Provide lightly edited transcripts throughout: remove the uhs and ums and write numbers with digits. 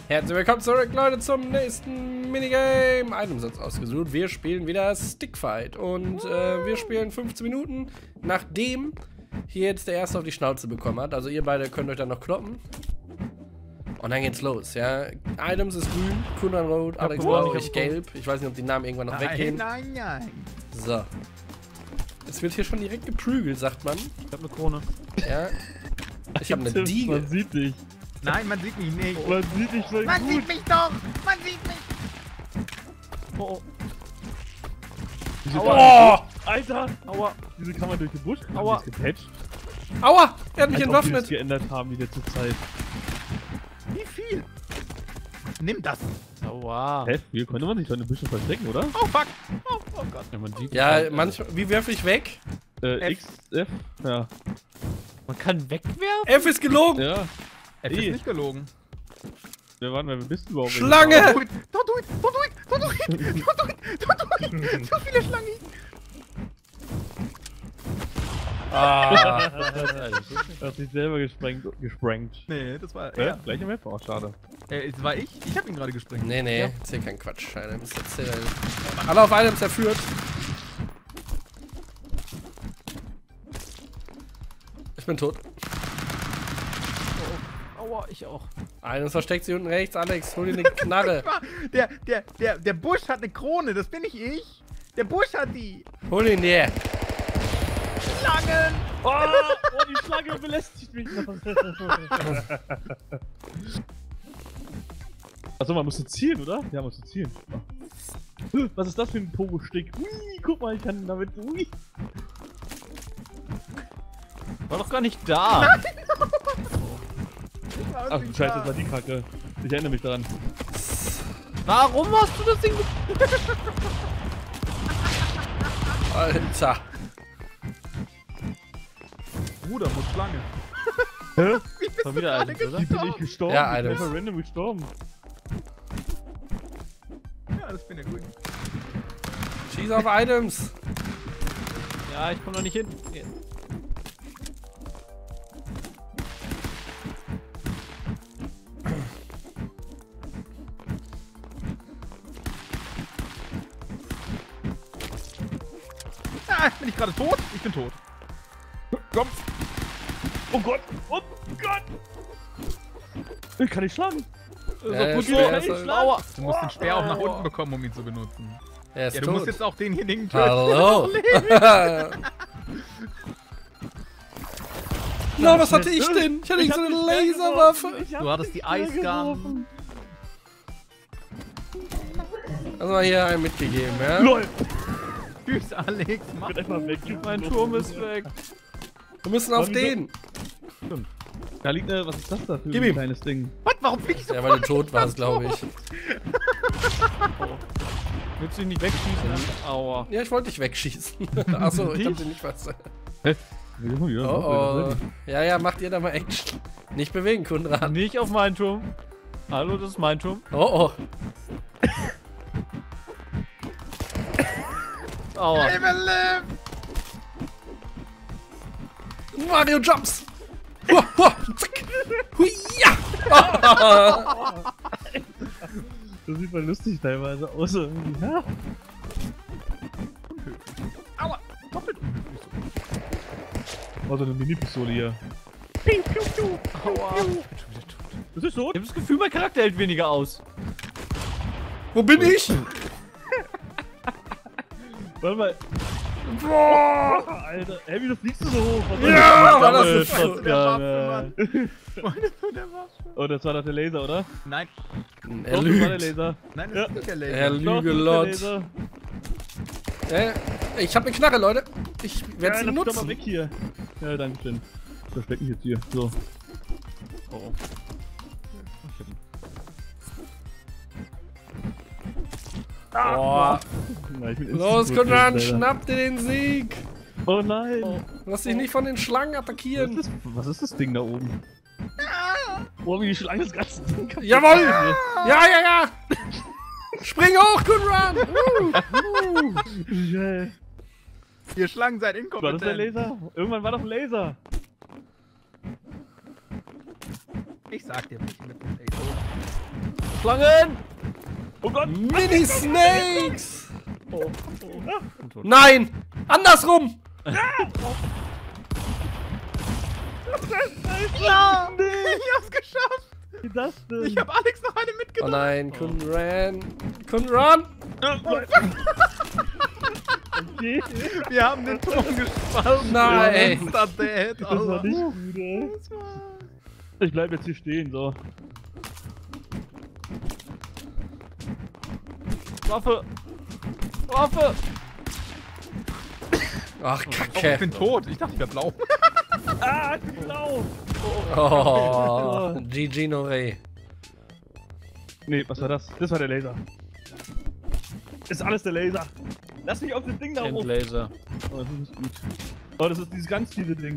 Herzlich willkommen zurück, Leute, zum nächsten Minigame. Itemsatz ausgesucht. Wir spielen wieder Stickfight. Und wir spielen 15 Minuten, nachdem hier jetzt der Erste auf die Schnauze bekommen hat. Also ihr beide könnt euch dann noch kloppen. Und dann geht's los, ja. Items ist grün, Kunan rot, Alex blau, ich gelb. Ich weiß nicht, ob die Namen irgendwann noch weggehen. Nein. So. Es wird hier schon direkt geprügelt, sagt man. Ich hab eine Krone. Ja. Ich habe eine Diege. Man sieht dich. Nein, man sieht mich nicht. Man sieht dich voll Man gut. sieht mich doch! Man sieht mich! Oh. Aua! Alter! Aua! Wieso kann man durch den Busch? Aua. Haben die es gepatcht? Aua! Er hat mich Als ob die das entwaffnet. geändert haben in letzter Zeit. Wie viel? Nimm das! Aua. Hä? Hier konnte man sich doch in den Büschen verstecken, oder? Oh fuck! Oh Gott. Ja, man sieht Ja, nicht. manchmal. Wie werfe ich weg? X, F? Ja. Man kann wegwerfen? F ist gelogen! Ja. Er ist nicht gelogen. Wer bist du überhaupt? Schlange! Don't do it! Don't do it! Don't do it! Don't do it! Don't do it! So viele Schlangen! Ah. Hat sich selber gesprengt. Nee, das war Ja, er. gleiche Map? Oh, schade. Das war ich? Ich hab ihn gerade gesprengt. Nee, nee, erzähl keinen Quatsch. Items, erzähl. Alle auf Items erführt. Ich bin tot. Aua, ich auch. Items versteckt sich unten rechts. Alex, hol dir eine Knarre. Der Busch hat eine Krone, das bin nicht ich! Der Busch hat die! Hol ihn dir. Schlangen! Oh, die Schlange belästigt mich noch. Achso, man musste zielen, oder? Ja, man musste zielen. Was ist das für ein Pogo-Stick? Ui, guck mal, ich kann damit. Ui. War doch gar nicht da. Ach du Scheiße, das war die Kacke. Ich erinnere mich daran. Warum hast du das Ding? Alter. Bruder, muss Schlange. Hä? Wie bist War du wieder gerade Items, oder? Wie bin ich gestorben? gestorben? Ja, ich bin Items. einfach random gestorben. Ja, das bin ja gut. Schieß auf Items. Ja, ich komm noch nicht hin. Ah, bin ich gerade tot? Ich bin tot. Komm! Oh Gott! Oh Gott! Ich kann nicht schlagen! Ja, gut, Speer ich ist- schlagen! Du musst den Speer auch nach unten bekommen, um ihn zu benutzen. Er ist Ja, du musst tot. jetzt auch denjenigen töten. Hallo. Na, was hatte ich denn? Ich hatte so eine Laserwaffe. Du hattest die Eisgun. Hast mal hier einen mitgegeben, ja? LOL! Tschüss, Alex. Mach. Ich bin einfach weg. Mein Turm ist weg. Wir müssen auf den. Da liegt was ist das da für Gib ein ihm. kleines Ding? Was? Warum flieg ich so? Ja, weil du tot warst, glaube ich. Willst du ihn nicht wegschießen? Aua. Ja, ich wollte dich wegschießen. Achso, ich hab dir nicht was. Hä? Oh, oh. Ja, ja, macht ihr da mal Action. Nicht bewegen, Kundran. Nicht auf meinen Turm. Hallo, das ist mein Turm. Oh, oh. Aua. I will live! Mario Jumps. Hua, hua, zack. Hui, ja. Das sieht mal lustig teilweise aus. Irgendwie. Ja. Aua! Doppelt unglücklich. Oh, so eine Mini-Pistole hier. Aua. Das ist so? Ich hab das Gefühl, mein Charakter hält weniger aus. Wo bin ich? Warte mal. Boah! Alter, ey, wieso fliegst du so hoch? Ja, war das eine eine Shotgun? der Waffe, Mann. Meine zu der Waffe. Oh, das war doch der Laser, oder? Nein, Er Doch, das war der lügt. Laser. nein, das Ja. ist nicht der Laser. Er Doch, das ist der Lügelot. Laser. Ich hab eine Knarre, Leute. Ich werde Ja, sie lass mich doch mal nutzen. weg hier. Ja, danke schön. Ich versteck mich jetzt hier. So. Oh. Boah. Na, ich bin Los, instant tot, Kundran, leider. schnapp dir den Sieg. Oh nein. Lass dich nicht von den Schlangen Was, attackieren. was ist das Ding da oben? Oh, wie die Schlange das ganze Ding kaputt Jawohl! macht. Ja, ja, ja! Spring hoch, Kundran! Yeah. Ihr Schlangen seid War inkompetent. das der Laser? Irgendwann war doch ein Laser. Ich sag dir, welche mit dem Ace. Schlangen! Oh Gott! Mini-Snakes! Oh. Nein! Andersrum! Ja! Ich hab's geschafft! Wie das denn? Ich hab Alex noch eine Oh mitgenommen! nein, couldn't run! Okay. Wir haben den Turm gespalten! Nein. Monster Dead, Das war Alter. nicht gut, ey. Ich bleib jetzt hier stehen, so. Waffe! Waffe! Ach, Oh, ich Kacke. bin tot. Ich dachte, ich wär blau. Ah, ich bin blau! Oh, GG Noré. Nee, was war das? Das war der Laser. Ist alles der Laser. Lass mich auf das Ding da hoch. Endlaser. Oh, das ist nicht gut. Oh, das ist dieses ganz viele Ding.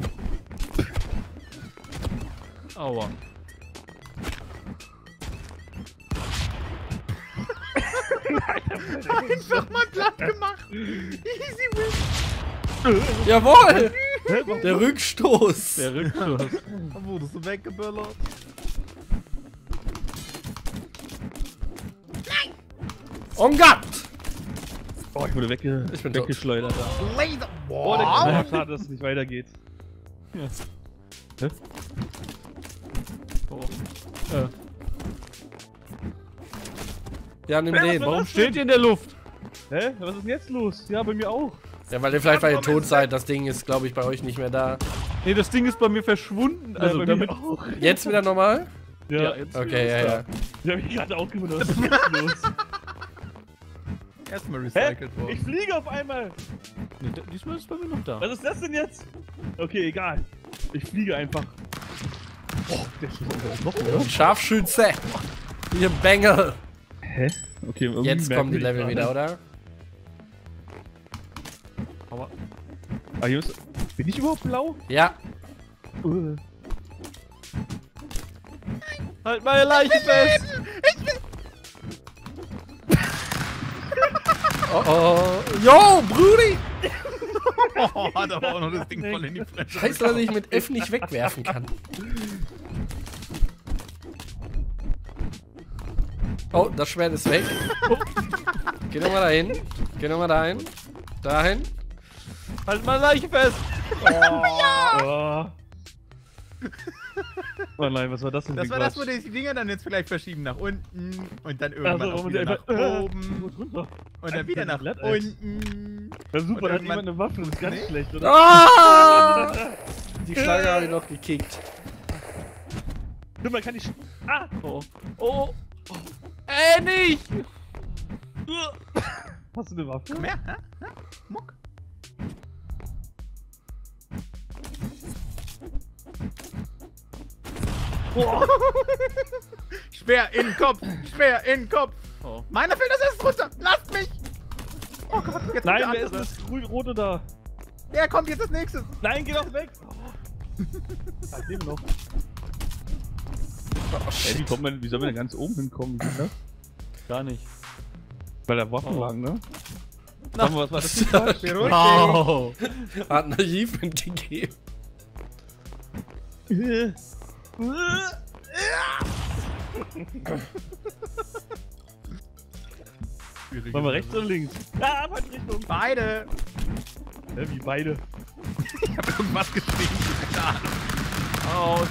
Aua. Einfach mal platt gemacht. Easy win. Jawohl! Hä, warum? Der Rückstoß. Der Rückstoß. Dann wurdest du weggeböllert. On Gott! Oh, ich wurde Ich bin tot. weggeschleudert. Laser. Oh, der Boah. schade, dass es nicht weitergeht. Ja. Hä? Oh. Ja, nimm Ja, den. Warum steht ihr in der Luft? Hä? Was ist denn jetzt los? Ja, bei mir auch. Ja, weil ihr vielleicht, weil ihr tot seid. Das Ding ist, glaube ich, bei euch nicht mehr da. Nee, das Ding ist bei mir verschwunden. Also Also bei mir damit. auch. Jetzt wieder normal? Ja, jetzt Okay, ja, ja. ich hab mich gerade auch gewundert, was ist jetzt los? Erstmal Hä? recycelt Ich worden. fliege auf einmal! Nee, diesmal ist es bei mir noch da. Was ist das denn jetzt? Okay, egal. Ich fliege einfach. Oh, der schießt einfach noch, oder? Scharfschütze! Ihr Bengel! Hä? Okay, irgendwie Jetzt kommen die Level merkwürdig wieder, gerade. oder? Aber. Ah, hier ist. Bin ich überhaupt blau? Ja. Halt meine Leiche fest! Oh oh. Yo, Brudi! Oh, hat aber auch noch das Ding voll in die Fresse. Scheiße, dass ich mit F nicht wegwerfen kann. Oh, das Schwert ist weg. Geh nochmal dahin. Geh nochmal dahin. Dahin. Halt meine Leiche fest! Oh. Oh nein, was war das denn? Das für war das, wo Quatsch? die Dinger dann jetzt vielleicht verschieben nach unten und dann irgendwann Also, auch und wieder einfach- nach oben runter. und dann wieder nach glatt, ey. unten. Ja, super, Und da hat irgendwann- jemand eine Waffe, das ist ganz Nee. schlecht, oder? Ah! Die Schlange habe ich noch gekickt. Guck mal, kann ich. Ah! Oh. Oh. Nicht! Hast du eine Waffe? Komm her, hä? Hä? Muck. Boah. Speer in den Kopf! Speer in den Kopf! Oh. Meiner fällt das erst runter! Lasst mich! Oh Gott, jetzt Nein, kommt wer der ist andere. das grün-rote da? Der kommt jetzt als nächstes! Nein, geh doch weg! Ah, ich lebe noch. Oh, Ey, shit. wie soll man denn ganz oben hinkommen? Wie geht das? Gar nicht. Bei der Waffenwagen, ne? Na. Sag mal, was war das für Quatsch? Beruhig Wow. Hat ein Achievement gegeben. dich! Wollen wir rechts oder links? Ah, falsche Richtung! Beide! Hä, wie beide? Ich hab irgendwas geschrieben, keine Ahnung. Aus.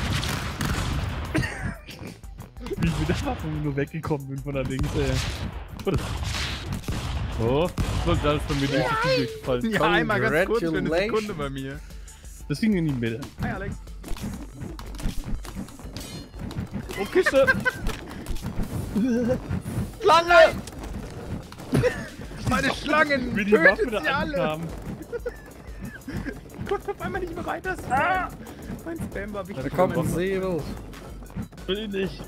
Wie ich mit der Waffe nur weggekommen bin von der links, ey. Oder? Oh, Sollte alles bei mir durch die Tür durchfallen. Ja, einmal ganz kurz für eine Congratulations. Sekunde bei mir. das ging in die Mitte. Hi Alex. Oh, Kiste! Schlange! Meine Schlangen! Wie die Waffe Tötet da sie alle! ankam. Gott, auf einmal nicht mehr weiter Spam. Mein Spam war wichtig. Da kommt für ein mein- Säbel. Will ich nicht.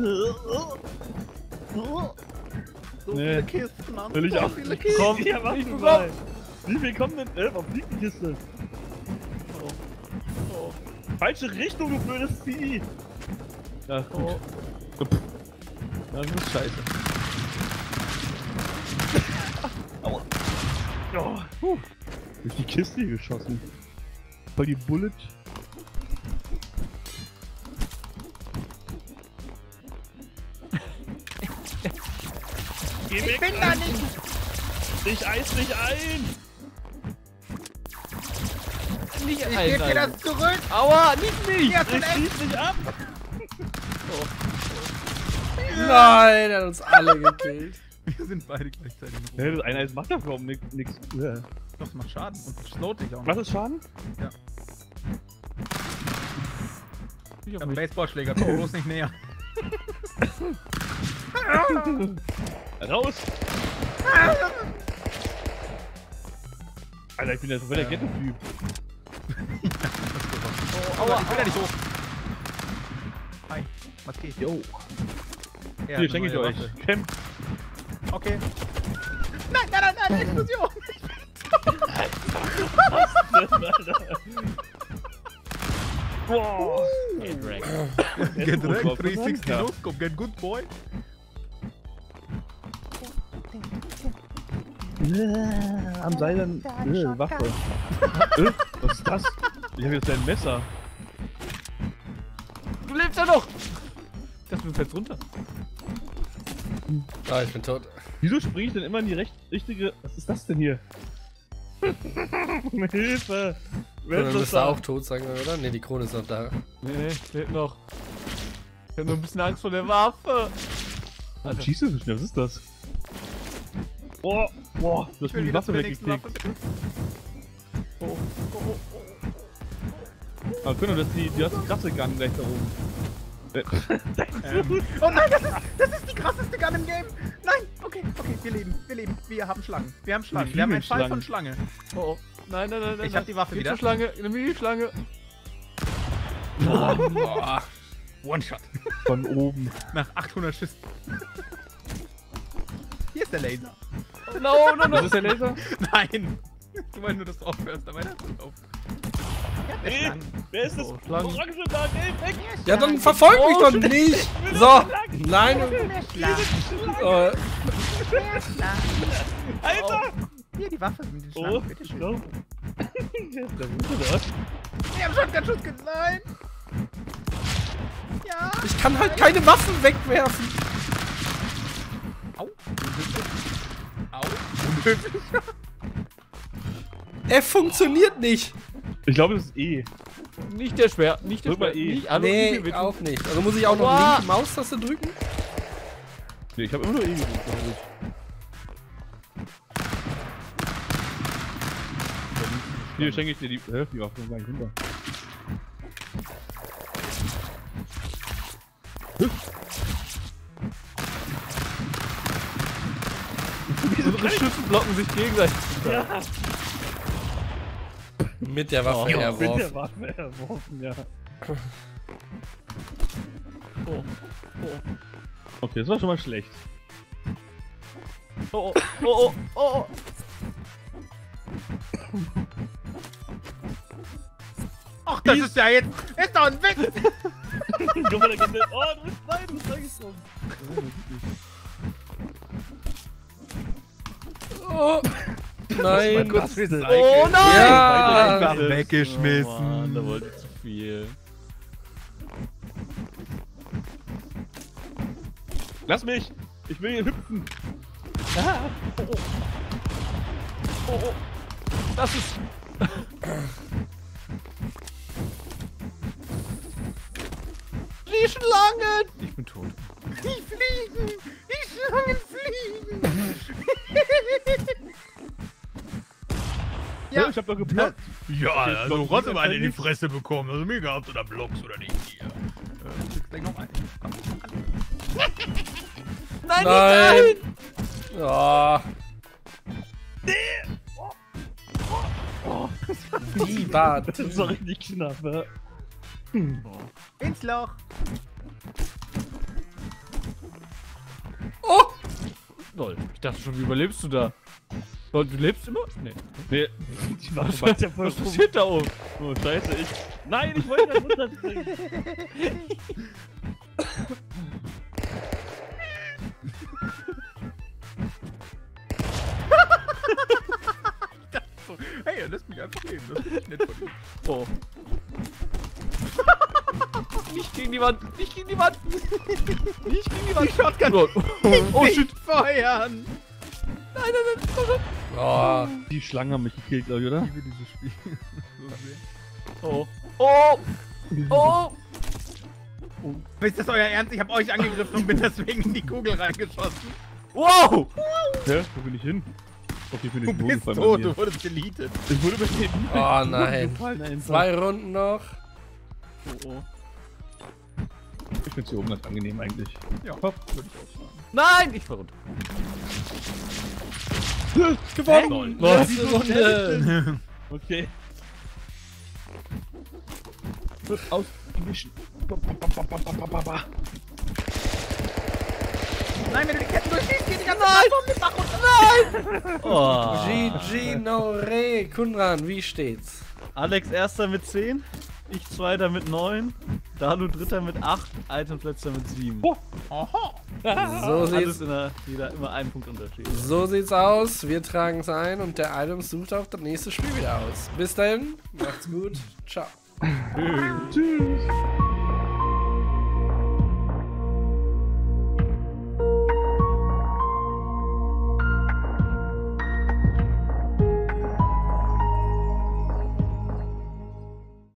So Nee. viele Kisten, Mann. Will ich so auch viele nicht. Kisten. Komm, ja, warte mal. Wie viel kommen denn? Warum fliegt die Kiste? Oh. Falsche Richtung, du blödes Vieh! Ja, gut. Oh. Ja, das ist scheiße. Aua. Oh. Durch die Kiste hier geschossen. Voll die Bullet. Geh Ich weg! bin da nicht! Ich eis dich ein! Nicht Ich geb dir das zurück! Aua, nicht mich! Ja, zum Ich Essen! schieß dich ab! Nein, er hat uns alle gekillt. Wir sind beide gleichzeitig in Ja, Ruhe. das eine Eis macht doch überhaupt nix. Ja. Doch, das macht Schaden und slowt dich auch Was noch. ist Schaden? Ich Ich hab hab einen mich. Baseballschläger, komm bloß nicht näher. Raus! Alter, ich bin ja so voll der Ghetto-Typ. Aua, ich will da nicht hoch. Hi, was geht? Yo. Ja, Hier schenke ich neue euch. Waffe. Camp. Okay. Nein, Explosion! Boah. Get wrecked. Get wrecked, wrecked, 360 Ja. No-Scope, get good boy. Am Seil dann Waffe. Was ist das? Ich habe jetzt ein Messer. Du lebst ja noch! Das du fällst runter. Ah, ich bin tot. Wieso springe ich denn immer in die richtige... Was ist das denn hier? Hilfe! Wer Dann ist das müsste er da? auch tot sein, oder? Ne, die Krone ist noch da. Nee, lebt noch. Ich hab nur ein bisschen Angst vor der Waffe. Alter. Schießt du so schnell? Was ist das? Boah, boah, du hast mir die Waffe weggekickt. Aber können wir das du hast die krasse Gun gleich da oben. Oh nein, das ist die krasseste Gun im Game. Nein, okay, wir leben. Wir haben Schlangen. Wir haben einen Fall von Schlange. Oh, oh. Nein. Ich hab die Waffe Geht wieder. zur Schlange, eine Mini-Schlange. Boah. One-Shot. Von oben. Nach 800 Schüssen. Hier ist der Laser. No. Das ist der Laser? Nein. Du meinst nur, dass du aufhörst, aber das ist auf. Ja, der Hey, Schlangen. wer ist das? Oh, Schlangen. Orange da, geh weg! Ja, dann verfolg mich doch nicht! So, nein. Äh, Alter! Hier, die Waffe mit den Oh, Schlangen, bitte schön. genau. Der Bruder da. Wir haben Shotgun-Schuss Nein! Ja! ich kann halt keine Waffen wegwerfen. Au! Au! Unhöflich! Er funktioniert nicht. Ich glaube, das ist E. Nicht der Schwer, nicht der Drück mal Schwer. E. Nicht, hallo, nicht Nee, mehr bitte. auch nicht. Also muss ich auch noch Aua. linke Maustaste drücken? Nee, ich habe immer nur E gedrückt, glaube ich. Hier schenke ich dir die Waffe gleich runter. Unsere Schüsse blocken sich gegenseitig. Ja, Mit der Waffe mit der erworfen. Waffe erworfen, ja. Oh. Okay, das war schon mal schlecht. Oh. Ach, das ist ja jetzt. Ist doch ein Witz! Guck mal, der kommt oh, du bist nein, du bist reingesprungen. Oh. Nein. Oh nein! Ja. Einfach weggeschmissen. Oh Mann, da wollte ich zu viel. Lass mich! Ich will hier hüpfen! Oh. Das ist... Die Schlangen! Ich bin tot. Die fliegen! Die Schlangen fliegen! Ja, ich hab doch geblockt. Ja, also also trotzdem eine in die Fresse bekommen. Also mir gehabt oder Blocks oder nicht hier. Schick's gleich noch einen. Komm. Nein, Nein. Ja. Die war. Das war richtig knapp, ja. Ins Loch! Oh. Lol, ich dachte schon, wie überlebst du da? Lol, du lebst immer? Nee. Nee, die war Was, ja voll was passiert da oben? Oh, scheiße, ich. Nein, ich wollte da runterspringen. Hey, er lässt mich einfach leben. Das ist nett von ihm. Oh. Nicht gegen die die Wand. Nicht gegen die Wand. Nicht gegen die Wand. Die Shotgun. Oh shit. Feuern. Nein, komm schon. Oh. Die Schlangen haben mich gekillt, glaube ich, oder? Ich liebe dieses Spiel. Oh. Oh. Oh. Ist das euer Ernst? Ich habe euch angegriffen und bin deswegen in die Kugel reingeschossen. Wow. Hä? Wo bin ich hin? Okay, ich bin Du in den Boden bist gefallen tot, bei mir. du wurdest deleted. Ich wurde überleben. Oh nein. Gefallen, einfach. 2 Runden noch. Oh. Ich find's hier oben ganz angenehm eigentlich. Ja, Hopp. würde ich auch sagen. Nein, ich war runter. Gewonnen! Letzte Runde! Okay. Wird ausgewichen. Nein, wenn du die Ketten durchschießt, geht die ganze Plattform mit Bach runter. Oh. GG no re. Kunran, wie steht's? Alex erster mit 10, ich zweiter mit 9, Dalu dritter mit 8, Item letzter mit 7. Aha. So Alles sieht's, in der, jeder immer einen Punkt Unterschied. so sieht's aus. Wir tragen es ein und der Items sucht auch das nächste Spiel wieder aus. Bis dahin, macht's gut. Ciao. Tschüss.